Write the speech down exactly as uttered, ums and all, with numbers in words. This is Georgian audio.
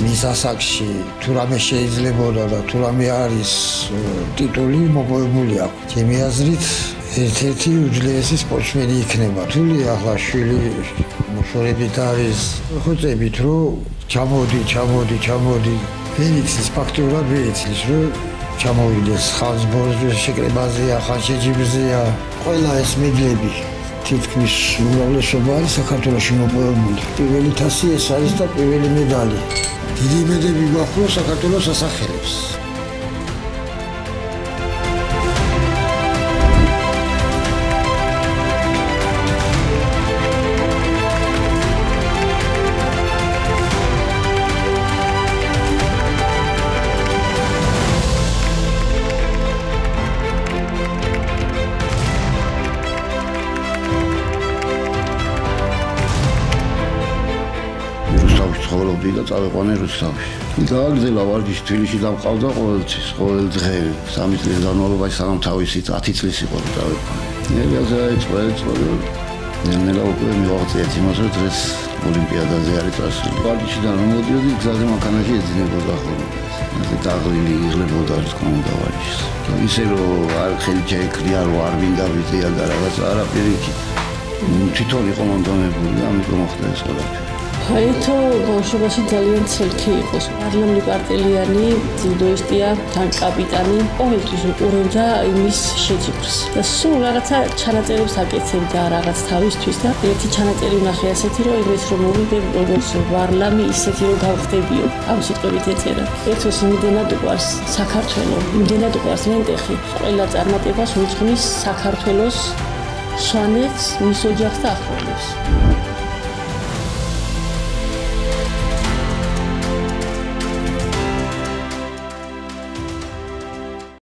მის ასაკში თუ რამე შეიძლებოდა და თუ რამე არის ტიტული მოპოვებული აქვს. ჩემი აზრით ერთ-ერთი უძლიერესი სპორტსმენი იქნება. თული ახლა შვილი მოშორებით არის ხოწებით რომ ჩამოდი, ჩამოდი, ჩამოდი. ვერ იცის ფაქტურად ვერ იცის რომ ჩამოვიდეს ხალხს ბორზის შეკრებაზეა, ხან შეჯიბრზეა. ყველა ეს მედლები თითქმის უმრავლესობა არის საქართველოში მოპოვებული. პირველი თასი ეს არის და პირველი მედალი. დიდი იმედები გვაქვს საქართველოს ასახელებს. ცხოვრობდი და წავიყვანე რუსთავში. დააგრძელა ვარჯიში თბილისში დამყავდა ყოველთვის, ყოველ დღე სამი წლის განმავლობაში სანამ თავისი ათი წლის იყო და წავიყვანე. ნელიაზე აიწყო, აიწყო და ნელა უკვე მივაღწიეთ იმას, რომ დღეს ოლიმპიადაზე არის წასული. ვარჯიშიდან რომ მოდიოდი, გზაზე მანქანაში ეძინებოდა ხოლმე. ასე დაღლილი იღლებოდა რა თქმა უნდა ვარჯიშს. ისე რომ არ ხელი ჩაიქრია, რომ არ მინდა ვიწია და რაღაც არაფერი თვითონ იყო მომდომებული, ამიტომ მოხდა ეს ყველაფერი. აითო ბავშვობაში ძალიან ცელქი იყო. არლამი პარტელიანი ძილდოისტია, თან კაპიტანი, ყოველთვის უყურებდა იმის შეჯიბრს. და სულ რაღაცა ჩანაწერებს აკეთებდა რაღაც თავისთვის და ერთი ჩანაწერი ვნახე ასეთი, რომ იმის რომ მოვიდე როგორც ვარლამი, ისეთი რომ გავხდებიო. ამ სიტყვებით ეწერა. ერთოს იმდენად უყვარს საქართველო, იმდენად უყვარს მენტეხი, ყველა წარმატებას უძღვნის საქართველოს, სვანეთს, მის ოჯახს და ახლობლებს.